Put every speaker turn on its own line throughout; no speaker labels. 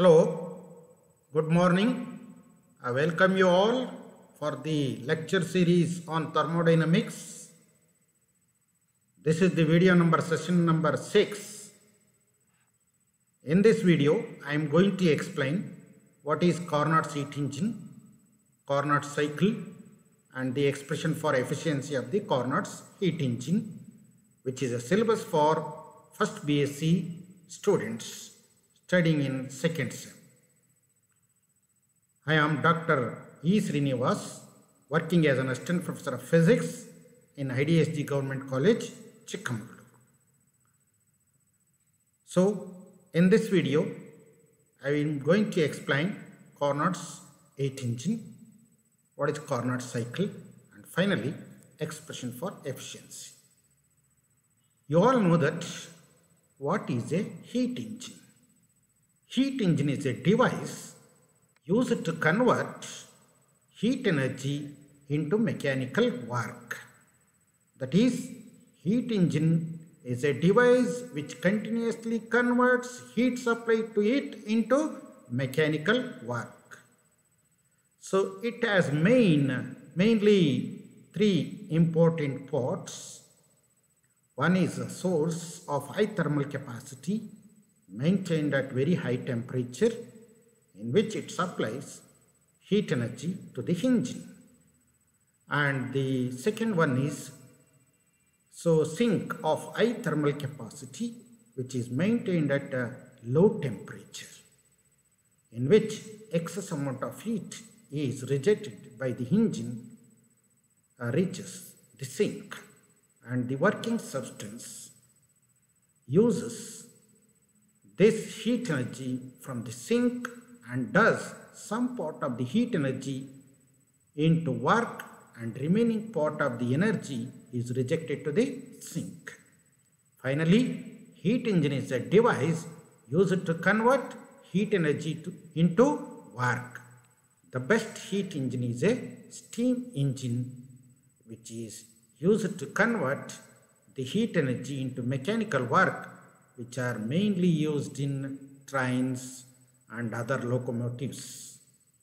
Hello, good morning. I welcome you all for the lecture series on thermodynamics. This is the video session number 6. In this video, I am going to explain what is Carnot's heat engine, Carnot cycle, and the expression for efficiency of the Carnot's heat engine, which is a syllabus for first BSc students studying in second sem. I am Dr. E. Srinivas, working as an assistant professor of physics in IDSG Government College, Chikmagaluru. So, in this video, I am going to explain Carnot's heat engine, what is Carnot cycle, and finally, expression for efficiency. You all know that what is a heat engine? Heat engine is a device used to convert heat energy into mechanical work. That is, heat engine is a device which continuously converts heat supply to it into mechanical work. So it has mainly three important parts. One is a source of high thermal capacity maintained at very high temperature, in which it supplies heat energy to the engine. And the second one is sink of high thermal capacity, which is maintained at a low temperature, in which excess amount of heat is rejected by the engine reaches the sink, and the working substance uses this heat energy from the sink and does some part of the heat energy into work, and remaining part of the energy is rejected to the sink. Finally, heat engine is a device used to convert heat energy into work. The best heat engine is a steam engine, which is used to convert the heat energy into mechanical work, which are mainly used in trains and other locomotives.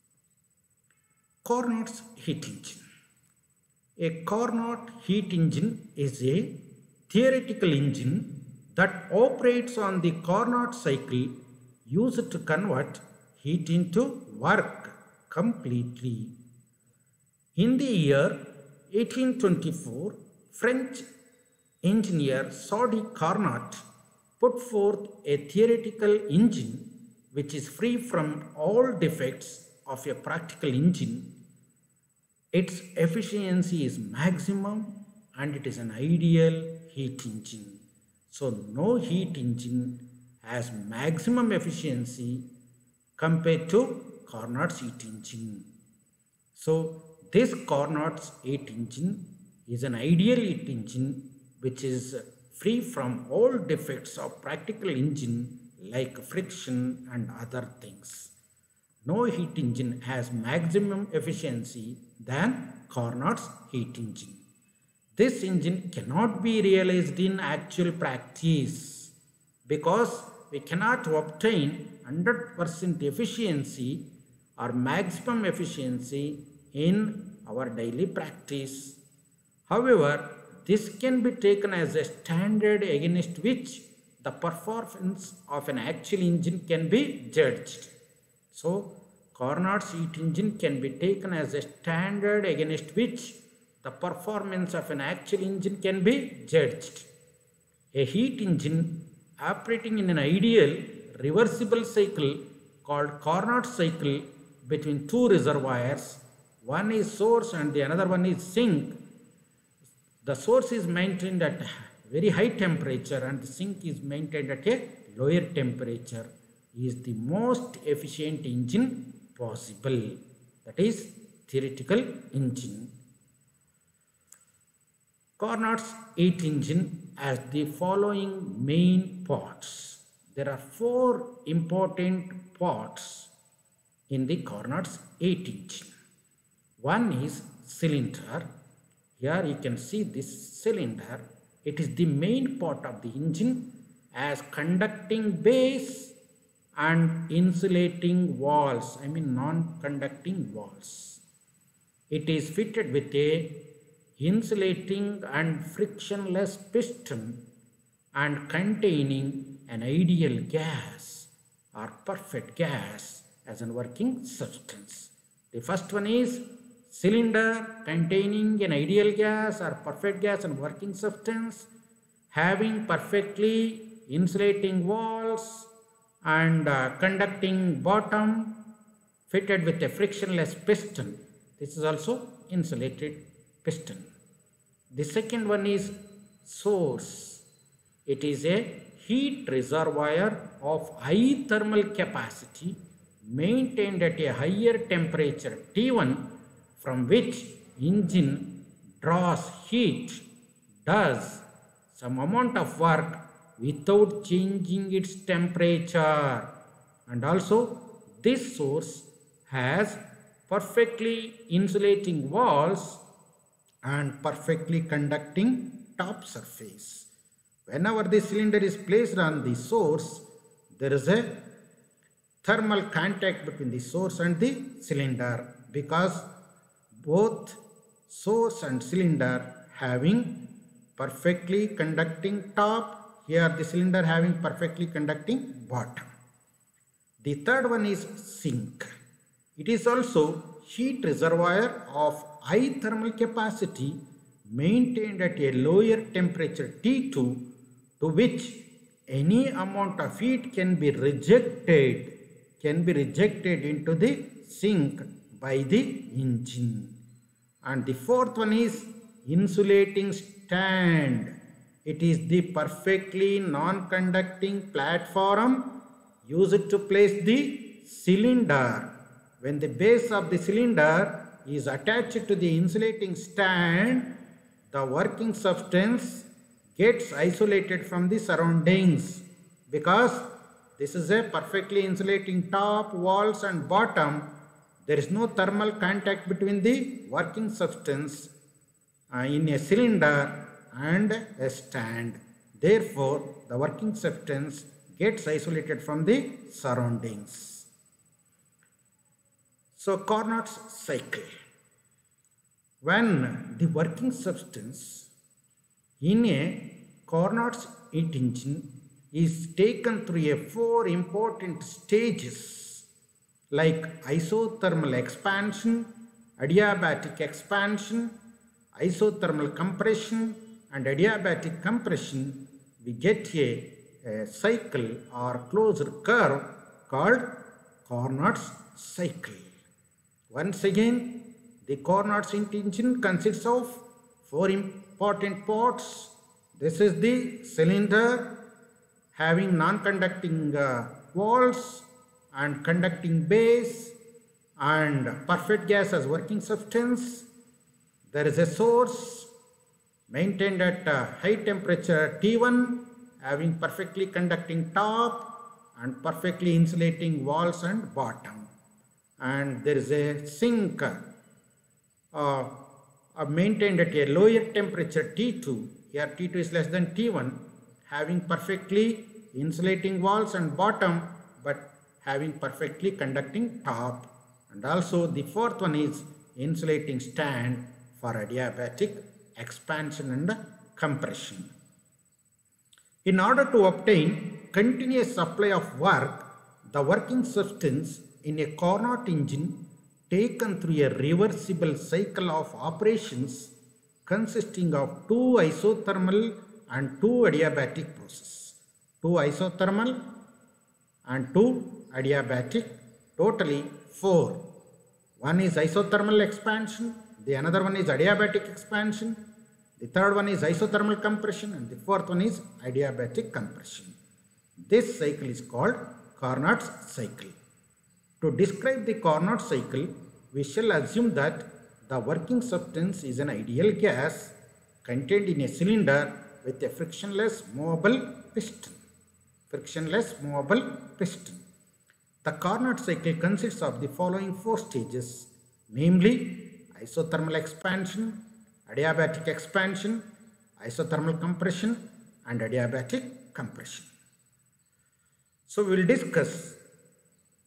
Carnot's heat engine. A Carnot heat engine is a theoretical engine that operates on the Carnot cycle used to convert heat into work completely. In the year 1824, French engineer Sadi Carnot put forth a theoretical engine which is free from all defects of a practical engine. Its efficiency is maximum and it is an ideal heat engine. So no heat engine has maximum efficiency compared to Carnot's heat engine. So this Carnot's heat engine is an ideal heat engine which is free from all defects of practical engine like friction and other things. No heat engine has maximum efficiency than Carnot's heat engine. This engine cannot be realized in actual practice because we cannot obtain 100% efficiency or maximum efficiency in our daily practice. However, this can be taken as a standard against which the performance of an actual engine can be judged. So, Carnot's heat engine can be taken as a standard against which the performance of an actual engine can be judged. A heat engine operating in an ideal reversible cycle called Carnot cycle between two reservoirs, one is source and the another one is sink. The source is maintained at very high temperature and the sink is maintained at a lower temperature, is the most efficient engine possible. That is theoretical engine. Carnot's heat engine has the following main parts. There are 4 important parts in the Carnot's heat engine. One is cylinder. Here you can see this cylinder. It is the main part of the engine as conducting base and insulating walls, non-conducting walls. It is fitted with a insulating and frictionless piston and containing an ideal gas or perfect gas as a working substance. The first one is cylinder containing an ideal gas or perfect gas and working substance, having perfectly insulating walls and conducting bottom, fitted with a frictionless piston. This is also insulated piston. The second one is source. It is a heat reservoir of high thermal capacity maintained at a higher temperature T1, from which engine draws heat, does some amount of work without changing its temperature, and also this source has perfectly insulating walls and perfectly conducting top surface. Whenever the cylinder is placed on the source, there is a thermal contact between the source and the cylinder, because both source and cylinder having perfectly conducting top, here the cylinder having perfectly conducting bottom. The third one is sink. It is also heat reservoir of high thermal capacity maintained at a lower temperature T2, to which any amount of heat can be rejected into the sink by the engine. And the fourth one is insulating stand. It is the perfectly non-conducting platform used to place the cylinder. When the base of the cylinder is attached to the insulating stand, the working substance gets isolated from the surroundings, because this is a perfectly insulating top, walls and bottom. There is no thermal contact between the working substance in a cylinder and a stand. Therefore, the working substance gets isolated from the surroundings. So, Carnot's cycle. When the working substance in a Carnot's heat engine is taken through 4 important stages, like isothermal expansion, adiabatic expansion, isothermal compression and adiabatic compression, we get a cycle or closed curve called Carnot's cycle. Once again, the Carnot's heat engine consists of 4 important parts. This is the cylinder having non-conducting walls and conducting base and perfect gas as working substance. There is a source maintained at high temperature T1 having perfectly conducting top and perfectly insulating walls and bottom. And there is a sink maintained at a lower temperature T2. Here T2 is less than T1, having perfectly insulating walls and bottom, but having perfectly conducting top. And also the fourth one is insulating stand for adiabatic expansion and compression. In order to obtain continuous supply of work, the working substance in a Carnot engine taken through a reversible cycle of operations consisting of 2 isothermal and 2 adiabatic processes. 2 isothermal and 2 adiabatic, totally 4. One is isothermal expansion, the another one is adiabatic expansion, the third one is isothermal compression, and the fourth one is adiabatic compression. This cycle is called Carnot's cycle. To describe the Carnot cycle, we shall assume that the working substance is an ideal gas contained in a cylinder with a frictionless movable piston. The Carnot cycle consists of the following 4 stages, namely isothermal expansion, adiabatic expansion, isothermal compression and adiabatic compression. So we will discuss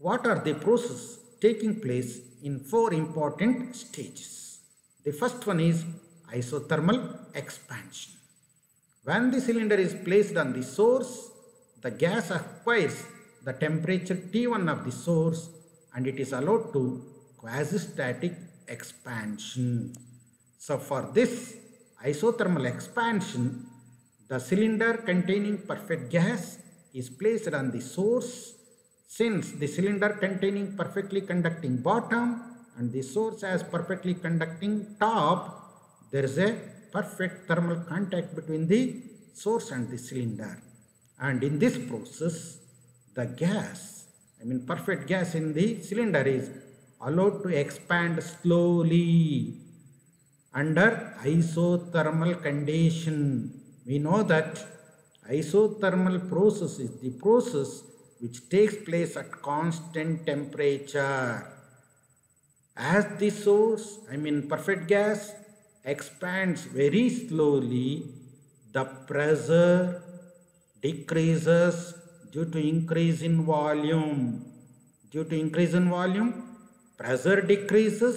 what are the processes taking place in four important stages. The first one is isothermal expansion. When the cylinder is placed on the source, the gas acquires the temperature T1 of the source and it is allowed to quasi-static expansion. So for this isothermal expansion, the cylinder containing perfect gas is placed on the source. Since the cylinder containing perfectly conducting bottom and the source has perfectly conducting top, there is a perfect thermal contact between the source and the cylinder. And in this process, the gas, perfect gas in the cylinder is allowed to expand slowly under isothermal condition. We know that isothermal process is the process which takes place at constant temperature. As the source, perfect gas, expands very slowly, the pressure decreases due to increase in volume. Due to increase in volume, pressure decreases,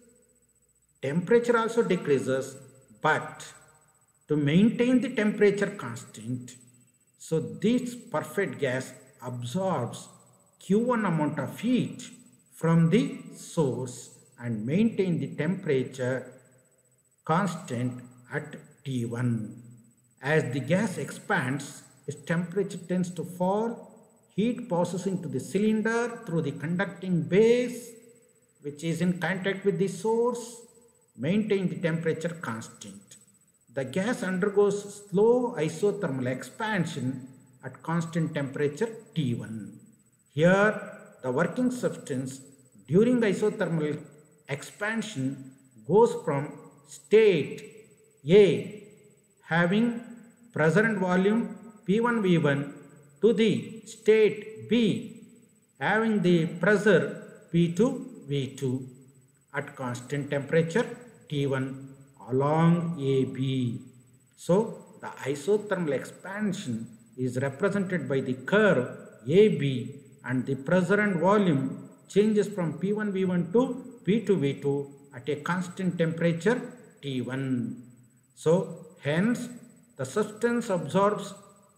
temperature also decreases, but to maintain the temperature constant, so this perfect gas absorbs Q1 amount of heat from the source and maintain the temperature constant at T1. As the gas expands, its temperature tends to fall. Heat passes into the cylinder through the conducting base, which is in contact with the source, maintain the temperature constant. The gas undergoes slow isothermal expansion at constant temperature T1. Here, the working substance during isothermal expansion goes from state A having pressure and volume P1 V1 to the state B having the pressure P2 V2 at constant temperature T1 along AB. So, the isothermal expansion is represented by the curve AB and the pressure and volume changes from P1 V1 to P2 V2 at a constant temperature T1. So, hence the substance absorbs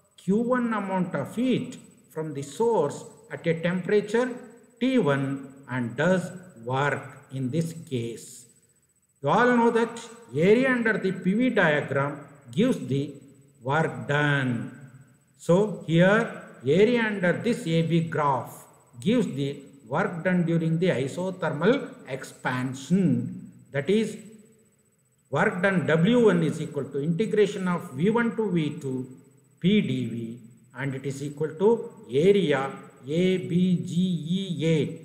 Q1 amount of heat from the source at a temperature T1 and does work in this case. You all know that area under the PV diagram gives the work done. So here area under this AB graph gives the work done during the isothermal expansion. That is, work done W1 is equal to integration of V1 to V2 PdV, and it is equal to area ABGEA.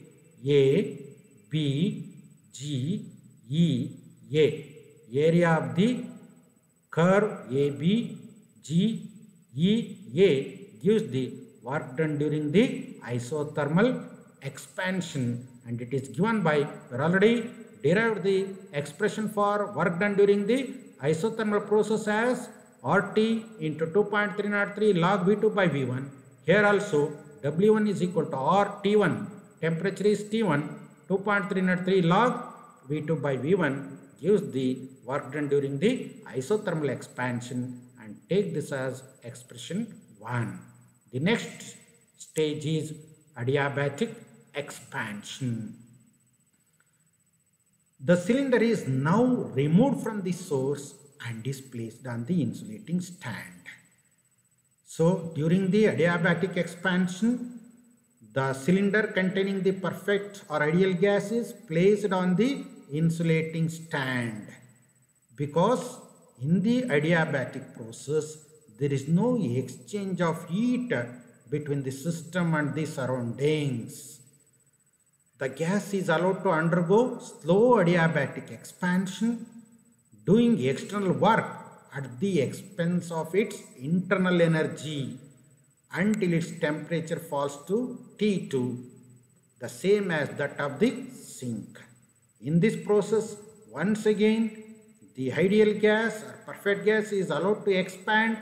ABGEA. Area of the curve ABGEA gives the work done during the isothermal expansion, and it is given by, we already derived the expression for work done during the isothermal process as RT into 2.303 log V2 by V1. Here also W1 is equal to RT1, temperature is T1, 2.303 log V2 by V1 gives the work done during the isothermal expansion, and take this as expression 1. The next stage is adiabatic expansion. The cylinder is now removed from the source and is placed on the insulating stand. So during the adiabatic expansion, the cylinder containing the perfect or ideal gas is placed on the insulating stand, because in the adiabatic process there is no exchange of heat between the system and the surroundings. The gas is allowed to undergo slow adiabatic expansion, doing external work at the expense of its internal energy until its temperature falls to T2, the same as that of the sink. In this process, once again, the ideal gas or perfect gas is allowed to expand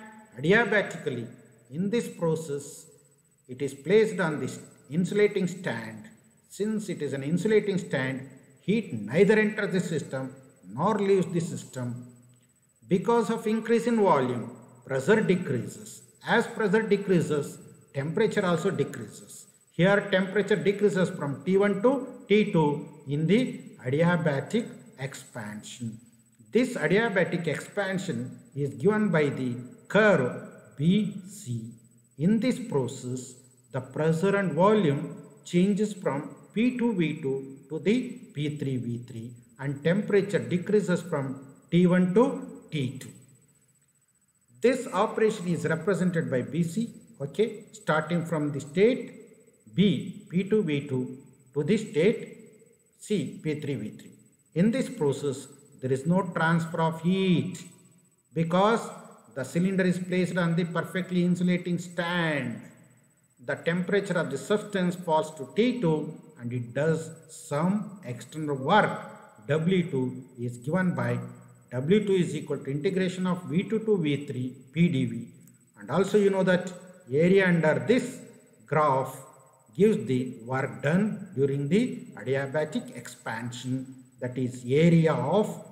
adiabatically. In this process, it is placed on this insulating stand Since it is an insulating stand, heat neither enters the system nor leaves the system. Because of increase in volume, pressure decreases. As pressure decreases, temperature also decreases. Here temperature decreases from T1 to T2 in the adiabatic expansion. This adiabatic expansion is given by the curve BC. In this process, the pressure and volume changes from P2V2 to the P3V3 and temperature decreases from T1 to T2. This operation is represented by BC, okay, starting from the state B, P2V2 to the state C, P3V3. In this process, there is no transfer of heat because the cylinder is placed on the perfectly insulating stand. The temperature of the substance falls to T2 and it does some external work. W2 is given by W2 is equal to integration of V2 to V3 PdV. And also you know that area under this graph gives the work done during the adiabatic expansion, that is area of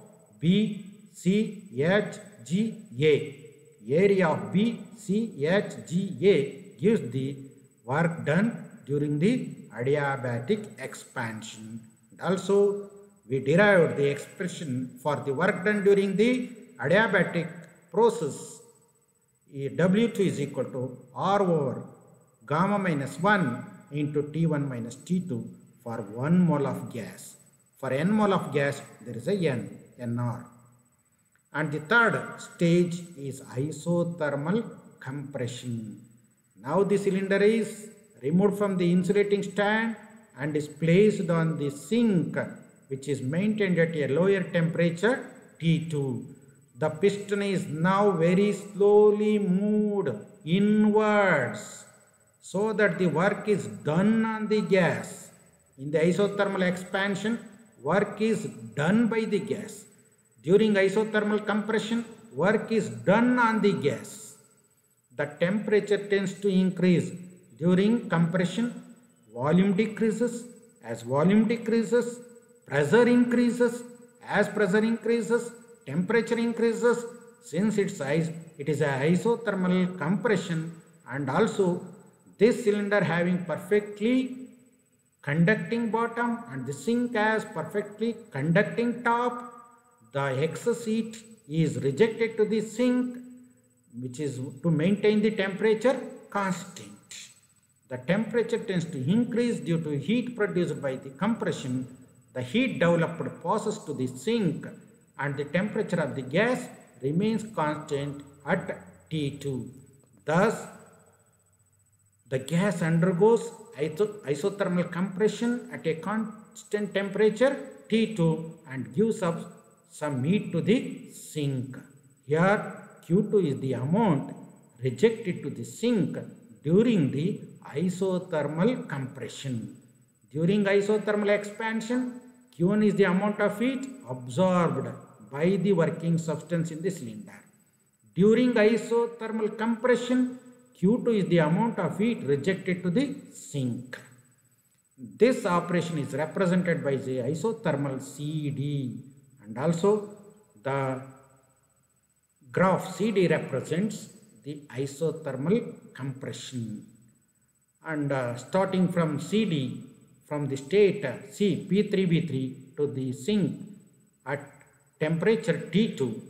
BCHGA. Area of BCHGA gives the work done during the adiabatic expansion. And also we derived the expression for the work done during the adiabatic process. W2 is equal to R over gamma minus 1 into T1 minus T2 for 1 mole of gas. For n mole of gas, there is a nr. And the third stage is isothermal compression. Now the cylinder is removed from the insulating stand and is placed on the sink, which is maintained at a lower temperature T2. The piston is now very slowly moved inwards so that the work is done on the gas. In the isothermal expansion, work is done by the gas. During isothermal compression, work is done on the gas. The temperature tends to increase. During compression, volume decreases. As volume decreases, pressure increases. As pressure increases, temperature increases. Since it is an isothermal compression, and also this cylinder having perfectly conducting bottom and the sink has perfectly conducting top, the excess heat is rejected to the sink, which is to maintain the temperature constant. The temperature tends to increase due to heat produced by the compression. The heat developed passes to the sink and the temperature of the gas remains constant at T2. Thus, the gas undergoes isothermal compression at a constant temperature T2 and gives up some heat to the sink. Here Q2 is the amount rejected to the sink during the isothermal compression. During isothermal expansion, Q1 is the amount of heat absorbed by the working substance in the cylinder. During isothermal compression, Q2 is the amount of heat rejected to the sink. This operation is represented by the isothermal CD, and also the graph CD represents the isothermal compression. And starting from CD, from the state C P3V3 to the sink at temperature T2,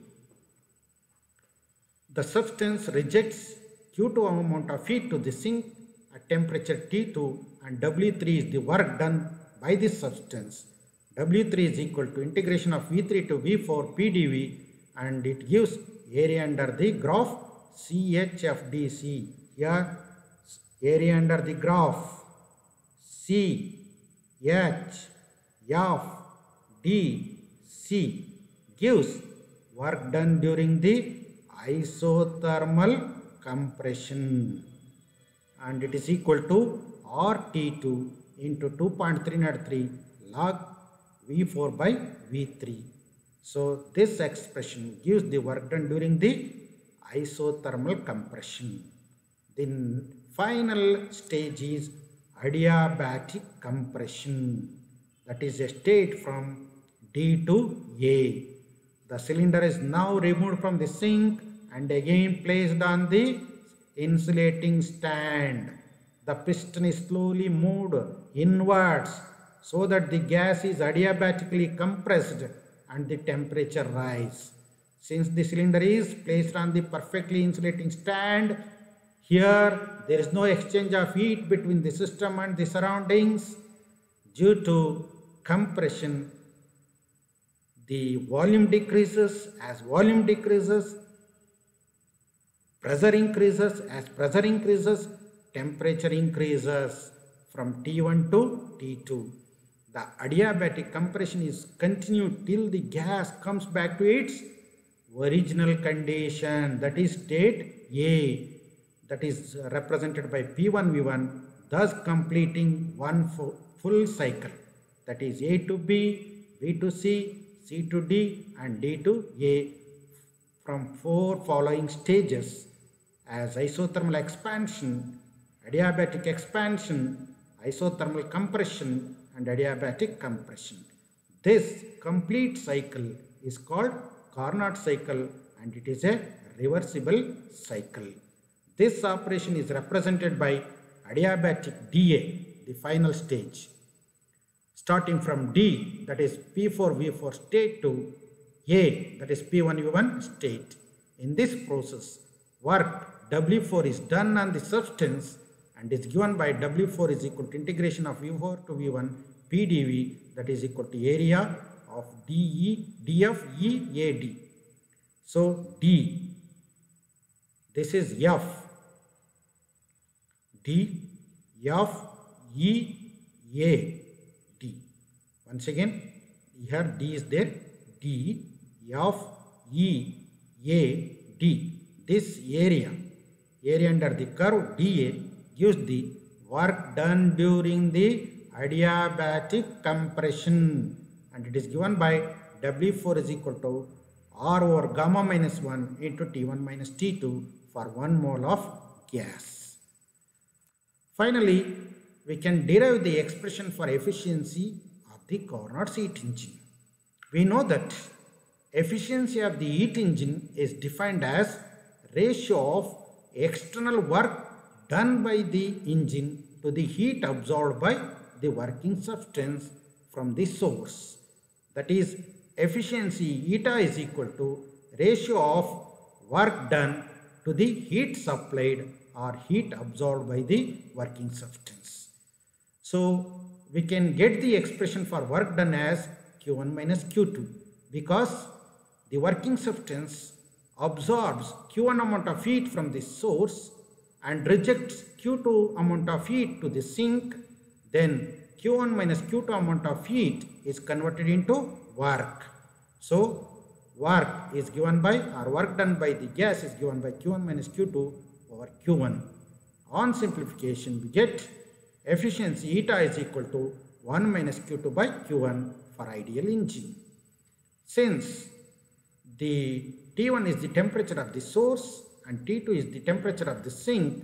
the substance rejects Q2 amount of heat to the sink at temperature T2, and W3 is the work done by this substance. W3 is equal to integration of V3 to V4 PdV, and it gives area under the graph CHFDC. Here area under the graph CHFDC gives work done during the isothermal compression, and it is equal to RT2 into 2.303 log V4 by V3. So this expression gives the work done during the isothermal compression. The final stage is adiabatic compression. That is a state from D to A. The cylinder is now removed from the sink and again placed on the insulating stand. The piston is slowly moved inwards so that the gas is adiabatically compressed and the temperature rises. Since the cylinder is placed on the perfectly insulating stand, here there is no exchange of heat between the system and the surroundings. Due to compression, the volume decreases. As volume decreases, pressure increases. As pressure increases, temperature increases from T1 to T2. The adiabatic compression is continued till the gas comes back to its original condition, that is state A, that is represented by P1 V1, thus completing one full cycle, that is A to B, B to C, C to D and D to A from 4 following stages as isothermal expansion, adiabatic expansion, isothermal compression and adiabatic compression. This complete cycle is called Carnot cycle and it is a reversible cycle. This operation is represented by adiabatic dA, the final stage. Starting from D, that is P4V4 state, to A, that is P1V1 state. In this process, work W4 is done on the substance and is given by W4 is equal to integration of V4 to V1 PdV, that is equal to area of dF So D, this is F, D, F, E, A, D. Once again, here D is there, D, F, E, A, D. This area under the curve dA gives the work done during the adiabatic compression and it is given by W4 is equal to R over gamma minus 1 into T1 minus T2 for 1 mole of gas. Finally, we can derive the expression for efficiency of the Carnot heat engine. We know that efficiency of the heat engine is defined as ratio of external work done by the engine to the heat absorbed by the working substance from the source. That is, efficiency eta is equal to ratio of work done to the heat supplied or heat absorbed by the working substance. So we can get the expression for work done as Q1 minus Q2 because the working substance absorbs Q1 amount of heat from the source and rejects Q2 amount of heat to the sink. Then Q1 minus Q2 amount of heat is converted into work. So work is given by, or work done by the gas is given by Q1 minus Q2 over Q1. On simplification, we get efficiency eta is equal to 1 minus Q2 by Q1 for ideal engine. Since the T1 is the temperature of the source and T2 is the temperature of the sink,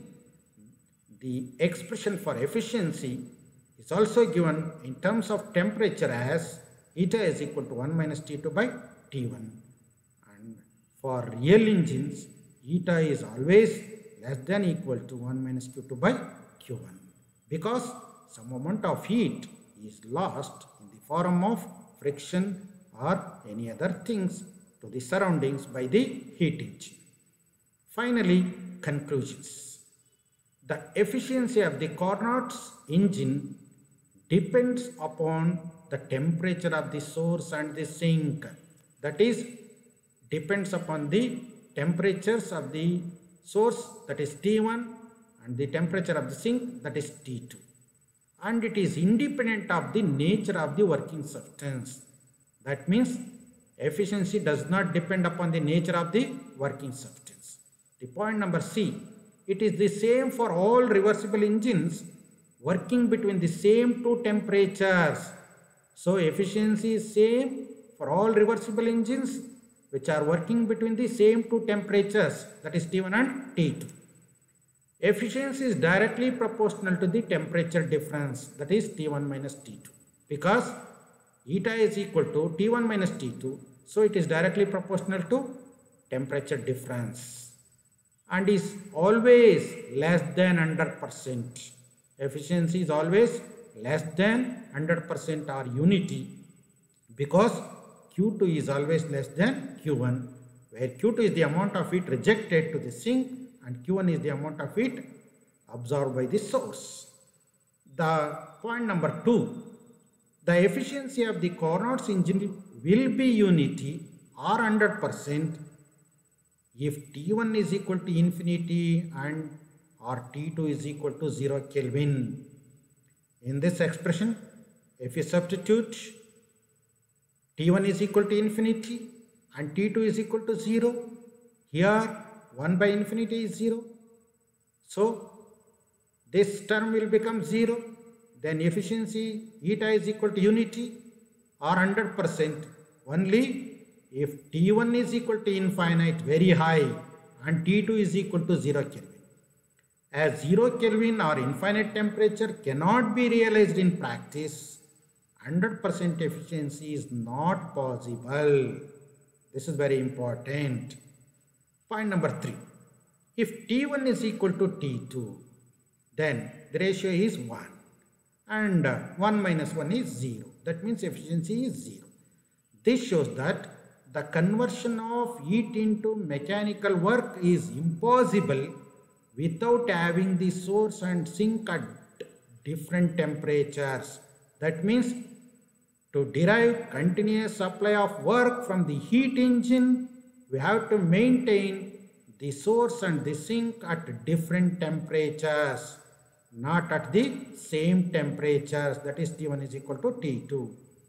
the expression for efficiency is also given in terms of temperature as eta is equal to 1 minus T2 by T1. And for real engines, eta is always less than equal to 1 minus Q2 by Q1 because some amount of heat is lost in the form of friction or any other things to the surroundings by the heat engine. Finally, conclusions. The efficiency of the Carnot's engine depends upon the temperature of the source and the sink. That is, depends upon the temperatures of the source, that is T1, and the temperature of the sink, that is T2. And it is independent of the nature of the working substance. That means efficiency does not depend upon the nature of the working substance. The point number C, it is the same for all reversible engines working between the same two temperatures. So efficiency is same for all reversible engines which are working between the same two temperatures, that is T1 and T2. Efficiency is directly proportional to the temperature difference, that is T1 minus T2, because eta is equal to T1 minus T2, so it is directly proportional to temperature difference and is always less than 100%. Efficiency is always less than 100% or unity, because Q2 is always less than Q1, where Q2 is the amount of heat rejected to the sink and Q1 is the amount of heat absorbed by the source. The point number 2, the efficiency of the Carnot's engine will be unity or 100% if T1 is equal to infinity and or T2 is equal to 0 Kelvin. In this expression, if you substitute T1 is equal to infinity and T2 is equal to 0, here 1 by infinity is 0. So this term will become 0. Then efficiency eta is equal to unity or 100% only if T1 is equal to infinite, very high, and T2 is equal to 0 Kelvin. As 0 Kelvin or infinite temperature cannot be realized in practice, 100% efficiency is not possible. This is very important. Point number 3. If T1 is equal to T2, then the ratio is 1 and 1 minus 1 is 0. That means efficiency is 0. This shows that the conversion of heat into mechanical work is impossible without having the source and sink at different temperatures. That means to derive continuous supply of work from the heat engine, we have to maintain the source and the sink at different temperatures, not at the same temperatures, that is T1 is equal to T2.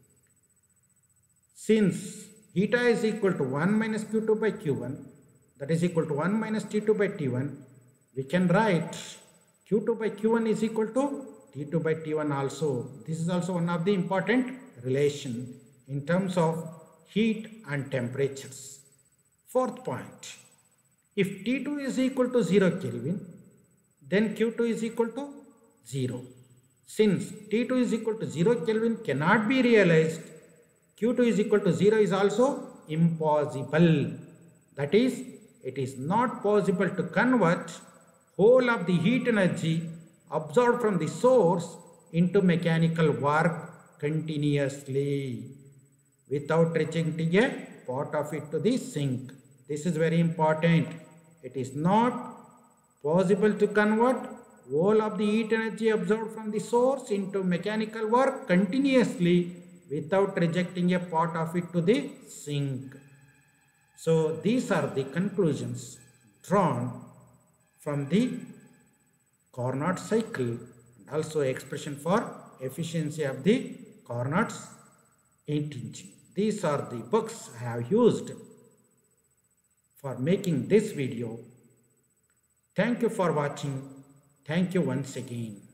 Since eta is equal to 1 minus Q2 by Q1, that is equal to 1 minus T2 by T1, we can write Q2 by Q1 is equal to T2 by T1 also. This is also one of the important relation in terms of heat and temperatures. Fourth point, if T2 is equal to 0 Kelvin, then Q2 is equal to 0. Since T2 is equal to 0 Kelvin cannot be realized, Q2 is equal to 0 is also impossible. That is, it is not possible to convert whole of the heat energy absorbed from the source into mechanical work continuously without rejecting a part of it to the sink. This is very important. It is not possible to convert whole of the heat energy absorbed from the source into mechanical work continuously without rejecting a part of it to the sink. So these are the conclusions drawn from the Carnot cycle and also expression for efficiency of the Carnot's heat engine. These are the books I have used for making this video. Thank you for watching. Thank you once again.